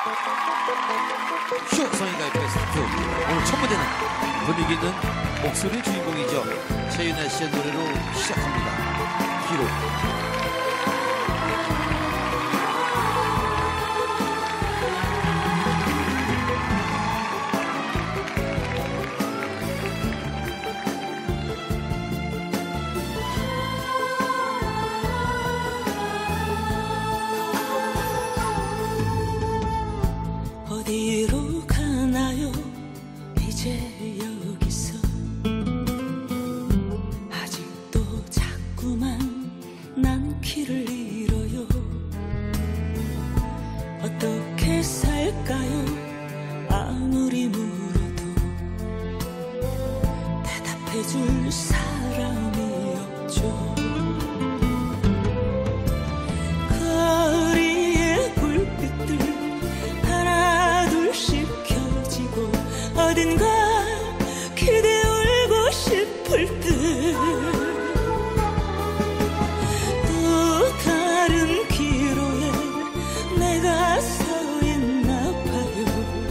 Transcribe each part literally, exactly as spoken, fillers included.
쇼 성인가요 베스트 오늘 첫 무대는 분위기 있는 목소리의 주인공이죠. 최윤아 씨의 노래로 시작합니다. 기록. 어디로 가나요 이제 여기서 아직도 자꾸만 난 길을 잃어요. 어떻게 살까요 아무리 물어도 대답해줄 사람이 없죠. 거리의 불빛들 어딘가 기대 울고 싶을 듯 또 다른 기로에 내가 서 있나 봐요.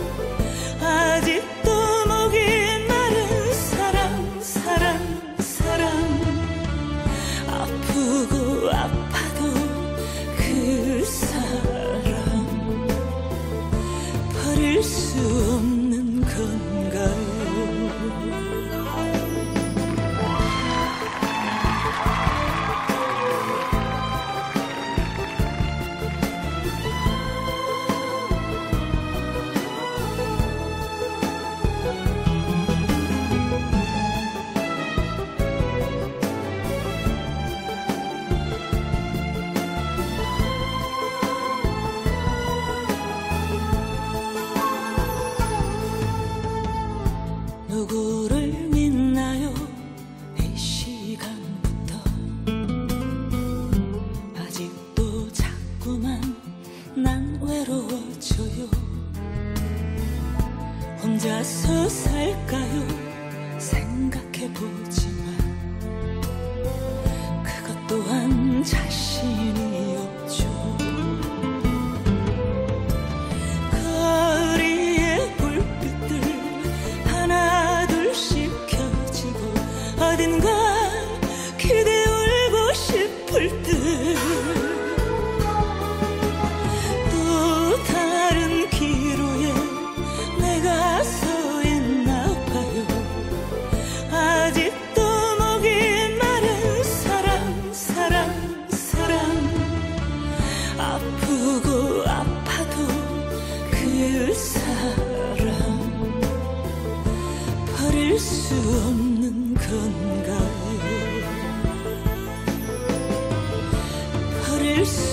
아직도 목이 마른 사람 사람 사람 아프고 아파도 그 사람 버릴 수 없는 건가요? 누구를 믿나요 이 시간부터 아직도 자꾸만 난 외로워져요. 혼자서 살까요 생각해보지만 그것 또한 자신이 없죠. 어딘가 기대 울고 싶을 듯 또 다른 기로에 내가 서 있나 봐요. 아직도 목이 마른 사람 사람 사람 아프고 아파도 그 사람 버릴 수 없는 건가요? 버릴 수